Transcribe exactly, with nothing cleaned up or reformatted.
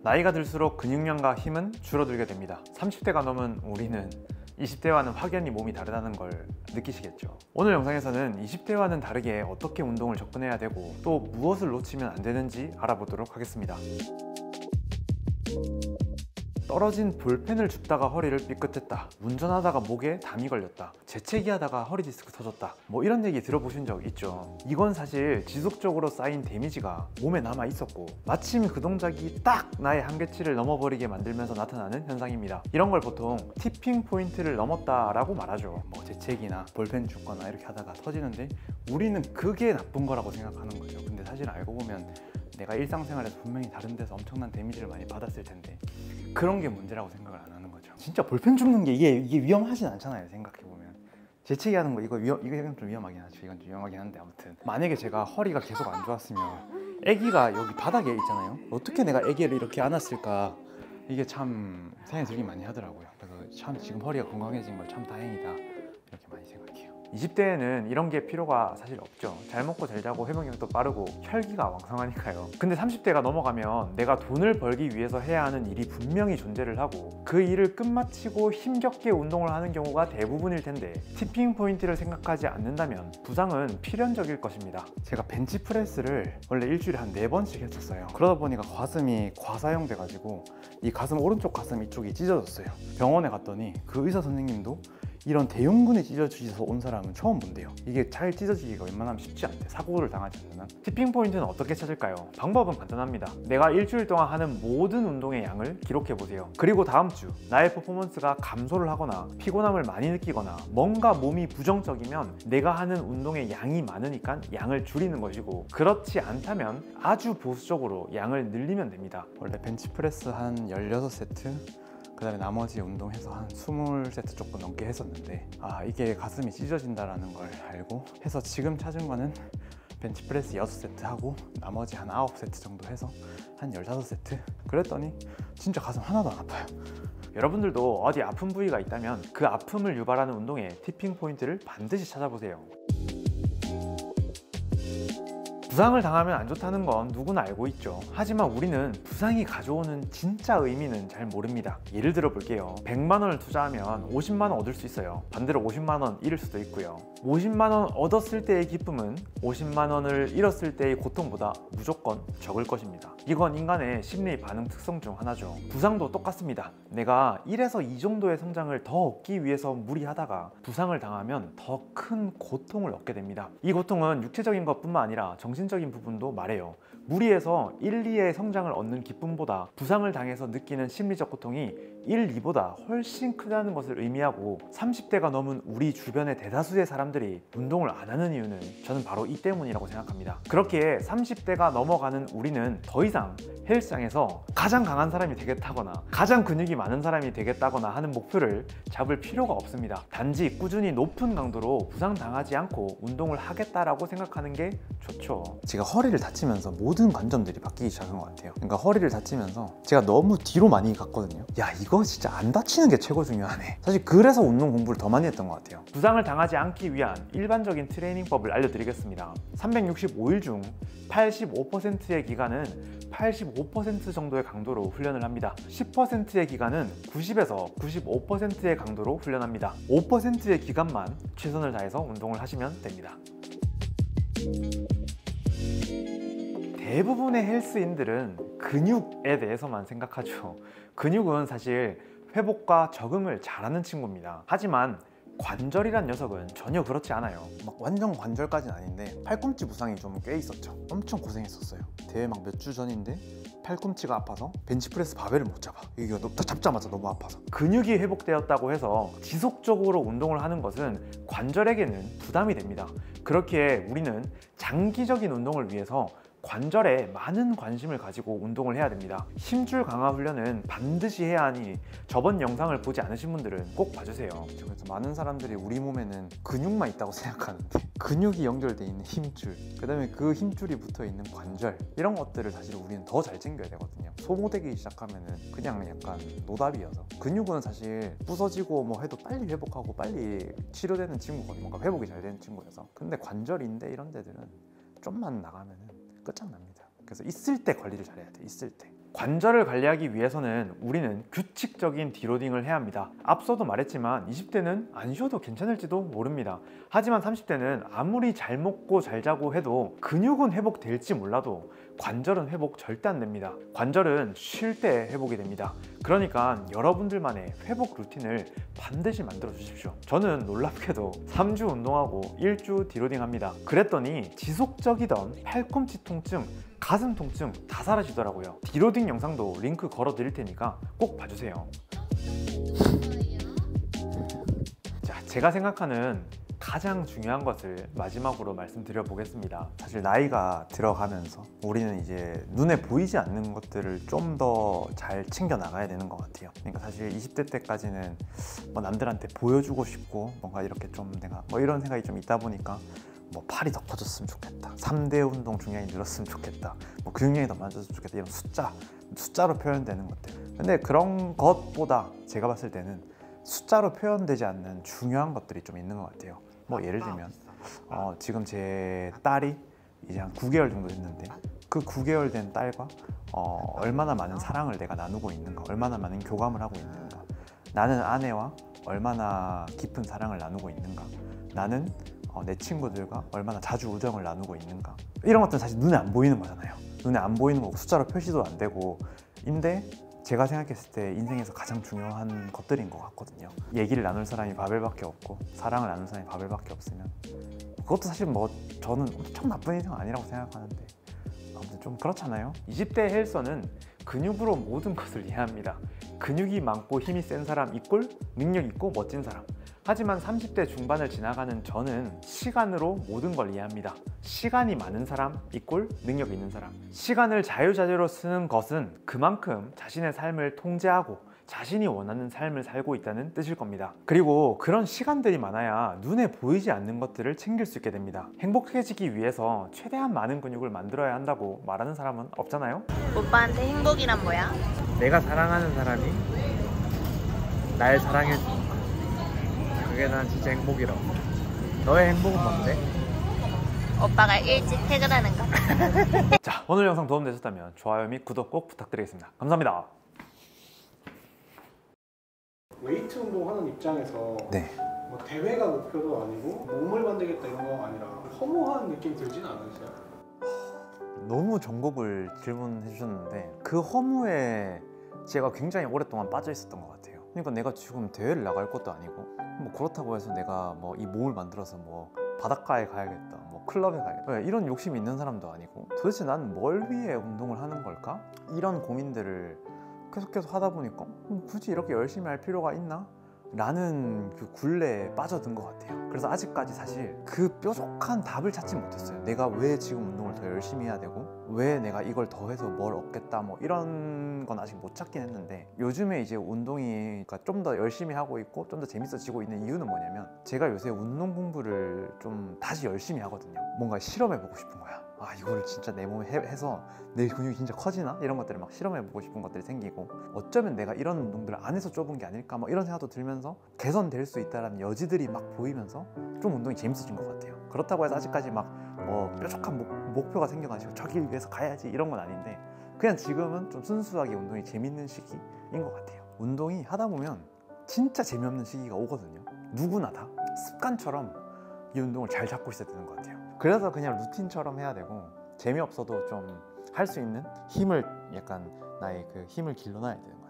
나이가 들수록 근육량과 힘은 줄어들게 됩니다. 삼십 대가 넘은 우리는 이십 대와는 확연히 몸이 다르다는 걸 느끼시겠죠. 오늘 영상에서는 이십 대와는 다르게 어떻게 운동을 접근해야 되고 또 무엇을 놓치면 안 되는지 알아보도록 하겠습니다. 떨어진 볼펜을 줍다가 허리를 삐끗했다, 운전하다가 목에 담이 걸렸다, 재채기 하다가 허리 디스크 터졌다, 뭐 이런 얘기 들어보신 적 있죠. 이건 사실 지속적으로 쌓인 데미지가 몸에 남아 있었고 마침 그 동작이 딱 나의 한계치를 넘어버리게 만들면서 나타나는 현상입니다. 이런 걸 보통 티핑 포인트를 넘었다 라고 말하죠. 뭐 재채기나 볼펜 줍거나 이렇게 하다가 터지는데 우리는 그게 나쁜 거라고 생각하는 거죠. 근데 사실 알고 보면 내가 일상생활에서 분명히 다른 데서 엄청난 데미지를 많이 받았을 텐데 그런 게 문제라고 생각을 안 하는 거죠. 진짜 볼펜 줍는 게 이게, 이게 위험하진 않잖아요. 생각해보면 재채기 하는 거 이거, 위험, 이건 좀 위험하긴 하죠. 이건 좀 위험하긴 한데 아무튼 만약에 제가 허리가 계속 안 좋았으면 아기가 여기 바닥에 있잖아요. 어떻게 내가 아기를 이렇게 안았을까, 이게 참 생각이 들긴 많이 하더라고요. 그래서 참 지금 허리가 건강해진 걸 참 다행이다 이렇게 많이 생각해요. 이십 대에는 이런 게 필요가 사실 없죠. 잘 먹고 잘 자고 회복력도 빠르고 혈기가 왕성하니까요. 근데 삼십 대가 넘어가면 내가 돈을 벌기 위해서 해야 하는 일이 분명히 존재를 하고 그 일을 끝마치고 힘겹게 운동을 하는 경우가 대부분일 텐데 티핑 포인트를 생각하지 않는다면 부상은 필연적일 것입니다. 제가 벤치프레스를 원래 일주일에 한 네 번씩 했었어요. 그러다 보니까 가슴이 과사용돼 가지고 이 가슴 오른쪽 가슴 이쪽이 찢어졌어요. 병원에 갔더니 그 의사 선생님도 이런 대흉근이 찢어지셔서 온 사람은 처음 본대요. 이게 잘 찢어지기가 웬만하면 쉽지 않대, 사고를 당하지 않는 한. 티핑 포인트는 어떻게 찾을까요? 방법은 간단합니다. 내가 일주일 동안 하는 모든 운동의 양을 기록해보세요. 그리고 다음 주 나의 퍼포먼스가 감소를 하거나 피곤함을 많이 느끼거나 뭔가 몸이 부정적이면 내가 하는 운동의 양이 많으니까 양을 줄이는 것이고, 그렇지 않다면 아주 보수적으로 양을 늘리면 됩니다. 원래 벤치프레스 한 열여섯 세트, 그 다음에 나머지 운동해서 한 이십 세트 조금 넘게 했었는데 아 이게 가슴이 찢어진다라는 걸 알고 해서 지금 찾은 거는 벤치프레스 여섯 세트 하고 나머지 한 아홉 세트 정도 해서 한 열다섯 세트 그랬더니 진짜 가슴 하나도 안 아파요. 여러분들도 어디 아픈 부위가 있다면 그 아픔을 유발하는 운동의 티핑 포인트를 반드시 찾아보세요. 부상을 당하면 안 좋다는 건 누구나 알고 있죠. 하지만 우리는 부상이 가져오는 진짜 의미는 잘 모릅니다. 예를 들어 볼게요. 백만 원을 투자하면 오십만 원 얻을 수 있어요. 반대로 오십만 원 잃을 수도 있고요. 오십만 원 얻었을 때의 기쁨은 오십만 원을 잃었을 때의 고통보다 무조건 적을 것입니다. 이건 인간의 심리 반응 특성 중 하나죠. 부상도 똑같습니다. 내가 일에서 이 정도의 성장을 더 얻기 위해서 무리하다가 부상을 당하면 더 큰 고통을 얻게 됩니다. 이 고통은 육체적인 것뿐만 아니라 정신적인 부분도 말해요. 무리해서 일, 이의 성장을 얻는 기쁨보다 부상을 당해서 느끼는 심리적 고통이 일, 이보다 훨씬 크다는 것을 의미하고 삼십 대가 넘은 우리 주변의 대다수의 사람들이 운동을 안 하는 이유는 저는 바로 이 때문이라고 생각합니다. 그렇게 삼십 대가 넘어가는 우리는 더 이상 헬스장에서 가장 강한 사람이 되겠다거나 가장 근육이 많은 사람이 되겠다거나 하는 목표를 잡을 필요가 없습니다. 단지 꾸준히 높은 강도로 부상당하지 않고 운동을 하겠다라고 생각하는 게 좋죠. 제가 허리를 다치면서 모든 관점들이 바뀌기 시작한 것 같아요. 그러니까 허리를 다치면서 제가 너무 뒤로 많이 갔거든요. 야 이거 진짜 안 다치는 게 최고 중요하네. 사실 그래서 운동 공부를 더 많이 했던 것 같아요. 부상을 당하지 않기 위한 일반적인 트레이닝법을 알려드리겠습니다. 삼백육십오 일 중 팔십오 퍼센트의 기간은 팔십오 퍼센트 정도의 강도로 훈련을 합니다. 십 퍼센트의 기간은 구십에서 구십오 퍼센트의 강도로 훈련합니다. 오 퍼센트의 기간만 최선을 다해서 운동을 하시면 됩니다. 대부분의 헬스인들은 근육에 대해서만 생각하죠. 근육은 사실 회복과 적응을 잘하는 친구입니다. 하지만 관절이란 녀석은 전혀 그렇지 않아요. 막 완전 관절까지는 아닌데 팔꿈치 부상이 좀 꽤 있었죠. 엄청 고생했었어요. 대회 막 몇 주 전인데 팔꿈치가 아파서 벤치프레스 바벨을 못 잡아. 이게 잡자마자 너무 아파서. 근육이 회복되었다고 해서 지속적으로 운동을 하는 것은 관절에게는 부담이 됩니다. 그렇기에 우리는 장기적인 운동을 위해서 관절에 많은 관심을 가지고 운동을 해야 됩니다. 힘줄 강화 훈련은 반드시 해야 하니 저번 영상을 보지 않으신 분들은 꼭 봐주세요. 그래서 많은 사람들이 우리 몸에는 근육만 있다고 생각하는데 근육이 연결되어 있는 힘줄, 그 다음에 그 힘줄이 붙어 있는 관절, 이런 것들을 사실 우리는 더 잘 챙겨야 되거든요. 소모되기 시작하면은 그냥 약간 노답이어서. 근육은 사실 부서지고 뭐 해도 빨리 회복하고 빨리 치료되는 친구거든요. 뭔가 회복이 잘 되는 친구여서. 근데 관절인데 이런 데들은 좀만 나가면은 끝장납니다. 그래서 있을 때 관리를 잘해야 돼. 있을 때. 관절을 관리하기 위해서는 우리는 규칙적인 디로딩을 해야 합니다. 앞서도 말했지만 이십 대는 안 쉬어도 괜찮을지도 모릅니다. 하지만 삼십 대는 아무리 잘 먹고 잘 자고 해도 근육은 회복될지 몰라도 관절은 회복 절대 안 됩니다. 관절은 쉴 때 회복이 됩니다. 그러니까 여러분들만의 회복 루틴을 반드시 만들어 주십시오. 저는 놀랍게도 삼 주 운동하고 일 주 디로딩 합니다. 그랬더니 지속적이던 팔꿈치 통증, 가슴 통증 다 사라지더라고요. 디로딩 영상도 링크 걸어 드릴 테니까 꼭 봐주세요. 자, 제가 생각하는 가장 중요한 것을 마지막으로 말씀드려 보겠습니다. 사실 나이가 들어가면서 우리는 이제 눈에 보이지 않는 것들을 좀 더 잘 챙겨 나가야 되는 것 같아요. 그러니까 사실 이십 대 때까지는 뭐 남들한테 보여주고 싶고 뭔가 이렇게 좀 내가 뭐 이런 생각이 좀 있다 보니까 뭐 팔이 더 커졌으면 좋겠다, 삼 대 운동 중량이 늘었으면 좋겠다, 뭐 근육량이 더 많아졌으면 좋겠다, 이런 숫자, 숫자로 표현되는 것들. 근데 그런 것보다 제가 봤을 때는 숫자로 표현되지 않는 중요한 것들이 좀 있는 것 같아요. 뭐 예를 들면 어, 지금 제 딸이 이제 한 구 개월 정도 됐는데 그 구 개월 된 딸과 어, 얼마나 많은 사랑을 내가 나누고 있는가, 얼마나 많은 교감을 하고 있는가, 나는 아내와 얼마나 깊은 사랑을 나누고 있는가, 나는 어, 내 친구들과 얼마나 자주 우정을 나누고 있는가, 이런 것들은 사실 눈에 안 보이는 거잖아요. 눈에 안 보이는 거고 숫자로 표시도 안 되고 인데 제가 생각했을 때 인생에서 가장 중요한 것들인 것 같거든요. 얘기를 나눌 사람이 바벨밖에 없고 사랑을 나눌 사람이 바벨밖에 없으면 그것도 사실 뭐 저는 엄청 나쁜 인생 아니라고 생각하는데 아무튼 좀 그렇잖아요. 이십 대 헬서는 근육으로 모든 것을 이해합니다. 근육이 많고 힘이 센 사람 이꼴 능력 있고 멋진 사람. 하지만 삼십 대 중반을 지나가는 저는 시간으로 모든 걸 이해합니다. 시간이 많은 사람 이꼴 능력 있는 사람. 시간을 자유자재로 쓰는 것은 그만큼 자신의 삶을 통제하고 자신이 원하는 삶을 살고 있다는 뜻일 겁니다. 그리고 그런 시간들이 많아야 눈에 보이지 않는 것들을 챙길 수 있게 됩니다. 행복해지기 위해서 최대한 많은 근육을 만들어야 한다고 말하는 사람은 없잖아요? 오빠한테 행복이란 뭐야? 내가 사랑하는 사람이 날 사랑해 줘. 그게 난 진짜 행복이라고. 너의 행복은 뭔데? 오빠가 일찍 퇴근하는 거. 자, 오늘 영상 도움되셨다면 좋아요 및 구독 꼭 부탁드리겠습니다. 감사합니다. 웨이트 운동하는 입장에서 네. 뭐 대회가 목표도 아니고 몸을 만들겠다 이런 거 아니라 허무한 느낌 들진 않으세요? 너무 전곡을 질문해 주셨는데 그 허무에 제가 굉장히 오랫동안 빠져 있었던 것 같아요. 그러니까 내가 지금 대회를 나갈 것도 아니고 뭐 그렇다고 해서 내가 뭐 이 몸을 만들어서 뭐 바닷가에 가야겠다, 뭐 클럽에 가야겠다, 이런 욕심이 있는 사람도 아니고 도대체 난 뭘 위해 운동을 하는 걸까? 이런 고민들을 계속해서 하다 보니까 굳이 이렇게 열심히 할 필요가 있나? 라는 그 굴레에 빠져든 것 같아요. 그래서 아직까지 사실 그 뾰족한 답을 찾지 못했어요. 내가 왜 지금 운동을 더 열심히 해야 되고 왜 내가 이걸 더 해서 뭘 얻겠다, 뭐 이런 건 아직 못 찾긴 했는데 요즘에 이제 운동이 좀 더 열심히 하고 있고 좀 더 재밌어지고 있는 이유는 뭐냐면 제가 요새 운동 공부를 좀 다시 열심히 하거든요. 뭔가 실험해보고 싶은 거야. 아, 이거를 진짜 내 몸에 해, 해서 내 근육이 진짜 커지나? 이런 것들을 막 실험해보고 싶은 것들이 생기고 어쩌면 내가 이런 운동들을 안 해서 좁은 게 아닐까, 뭐 이런 생각도 들면서 개선될 수 있다는 여지들이 막 보이면서 좀 운동이 재밌어진 것 같아요. 그렇다고 해서 아직까지 막 뭐 뾰족한 목, 목표가 생겨가지고 저길 위해서 가야지 이런 건 아닌데 그냥 지금은 좀 순수하게 운동이 재밌는 시기인 것 같아요. 운동이 하다 보면 진짜 재미없는 시기가 오거든요. 누구나 다 습관처럼 이 운동을 잘 잡고 있어야 되는 것 같아요. 그래서 그냥 루틴처럼 해야 되고 재미없어도 좀 할 수 있는 힘을 약간 나의 그 힘을 길러놔야 되는